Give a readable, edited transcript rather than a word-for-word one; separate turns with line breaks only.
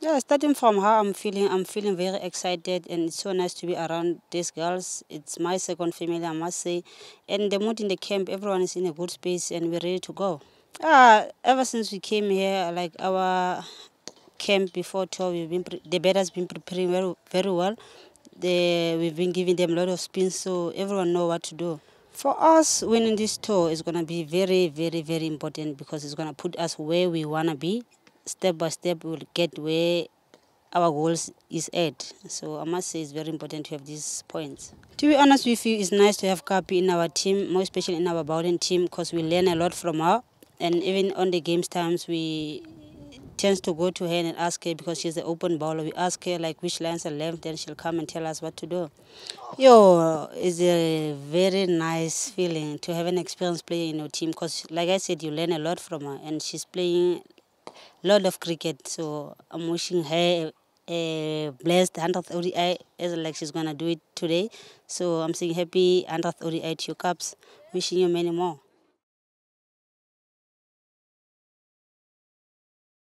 Yeah, starting from how I'm feeling very excited, and it's so nice to be around these girls. It's my second family, I must say. And the mood in the camp, everyone is in a good space and we're ready to go. Ever since we came here, like our camp before tour, the bed has been preparing very, very well. We've been giving them a lot of spins, so everyone know what to do. For us, winning this tour is gonna be very, very, very important because it's gonna put us where we wanna be. Step by step, we'll get where our goals is at. So I must say it's very important to have these points. To be honest with you, it's nice to have Kapi in our team, more especially in our bowling team, because we learn a lot from her. And even on the games times, we tends to go to her and ask her because she's the open bowler. We ask her like which lines are left, then she'll come and tell us what to do. Yo, it's a very nice feeling to have an experienced player in your team because, like I said, you learn a lot from her, and she's playing a lot of cricket. So I'm wishing her a blessed 100th ODI as like she's gonna do it today. So I'm saying happy 100th ODI to you, Caps. Wishing you many more.